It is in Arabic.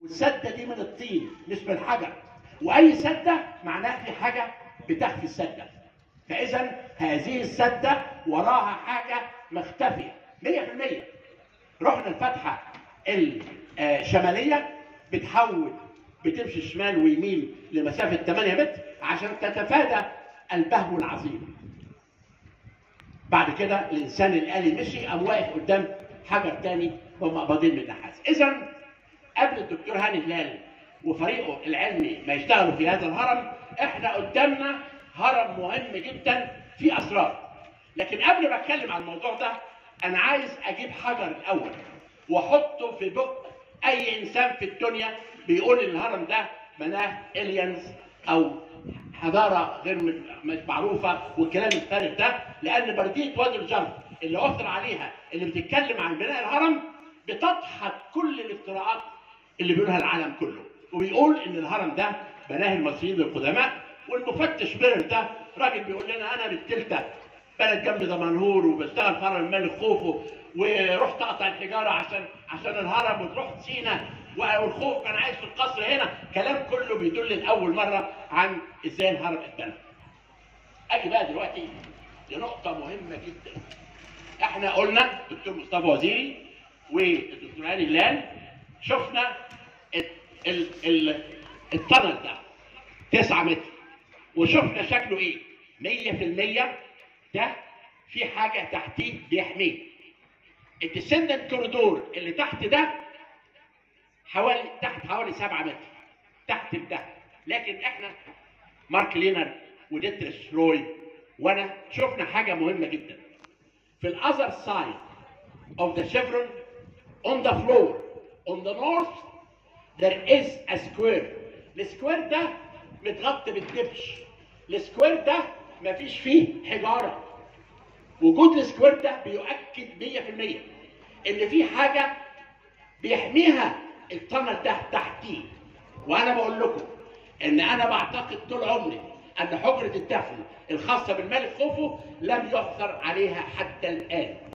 والسده دي من الطين مش من الحجر، واي سده معناها في حاجه بتخفي السده. فاذا هذه السده وراها حاجه مختفيه 100%. رحنا الفتحه الشماليه بتمشي شمال ويمين لمسافه 8 متر عشان تتفادى البهو العظيم. بعد كده الانسان الآلي مشي قام واقف قدام حجر تاني ومقبضين من النحاس. اذا قبل الدكتور هاني هلال وفريقه العلمي ما يشتغلوا في هذا الهرم، احنا قدامنا هرم مهم جدا فيه اسرار. لكن قبل ما اتكلم عن الموضوع ده انا عايز اجيب حجر الاول واحطه في بق اي انسان في الدنيا بيقول ان الهرم ده بناه الينز او حضاره غير مش معروفه والكلام الفارغ ده، لان برديه وادي الجرف اللي اثر عليها اللي بتتكلم عن بناء الهرم بتضحك كل الافتراءات اللي بيقولها العالم كله، وبيقول ان الهرم ده بناه المصريين القدماء. والمفتش بيرر ده راجل بيقول لنا انا بالتلته بلد جنب دمنهور وبشتغل في هرم الملك خوفو ورحت اقطع الحجاره عشان الهرم، وتروح سينا والخوف كان عايش في القصر هنا. كلام كله بيدل لاول مره عن ازاي الهرم اتبنى. اجي بقى دلوقتي لنقطه مهمه جدا. احنا قلنا الدكتور مصطفى وزيري والدكتور هاني هلال شفنا التنل ده 9 متر وشفنا شكله ايه. 100% ده في حاجه تحتيه بيحميه. الديسندنت كوريدور اللي تحت ده حوالي 7 متر تحت ده. لكن احنا مارك لينر وديتريس روي وانا شفنا حاجه مهمه جدا. في الاذر سايد of the chevron on the floor on the north there is a square. السكوير ده متغطي بالدبش. السكوير ده مفيش فيه حجاره. وجود السكوير ده بيؤكد 100% ان في حاجه بيحميها التنل ده تحتيه. وانا بقول لكم ان انا بعتقد طول عمري ان حجره الدفن الخاصه بالملك خوفو لم يحصر عليها حتى الان.